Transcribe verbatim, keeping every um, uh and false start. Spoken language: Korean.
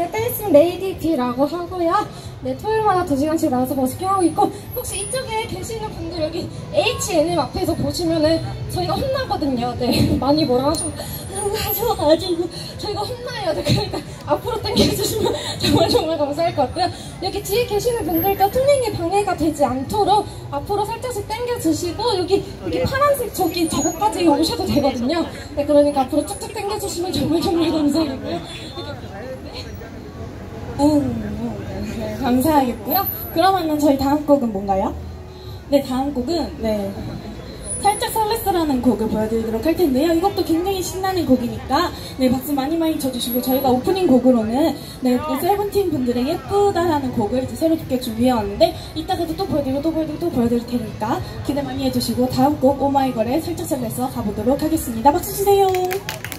네, 댄스 레이디 B라고 하고요. 네, 토요일마다 두 시간씩 나와서 버스킹하고 있고, 혹시 이쪽에 계시는 분들 여기 에이치 엔 엠 앞에서 보시면은 저희가 혼나거든요. 네, 많이 뭐라 하죠? 하셔가지고 저희가 혼나요. 네, 그러니까 앞으로 당겨주시면 정말 정말 감사할 것 같고요. 여기 뒤에 계시는 분들도 튜닝이 방해가 되지 않도록 앞으로 살짝씩 당겨주시고, 여기 여기 파란색 저기 저거까지 오셔도 되거든요. 네, 그러니까 앞으로 쭉쭉 당겨주시면 정말 정말 감사하고요. 음, 네, 감사하겠고요. 그러면은 저희 다음 곡은 뭔가요? 네, 다음 곡은 네 살짝 설렜어라는 곡을 보여드리도록 할 텐데요. 이것도 굉장히 신나는 곡이니까 네, 박수 많이 많이 쳐주시고, 저희가 오프닝 곡으로는 네, 세븐틴 분들의 예쁘다라는 곡을 이제 새롭게 준비해왔는데, 이따가도 또 보여드리고 또 보여드리고 또 보여드릴 테니까 기대 많이 해주시고, 다음 곡 오마이걸의 살짝 설렜어 가보도록 하겠습니다. 박수 주세요.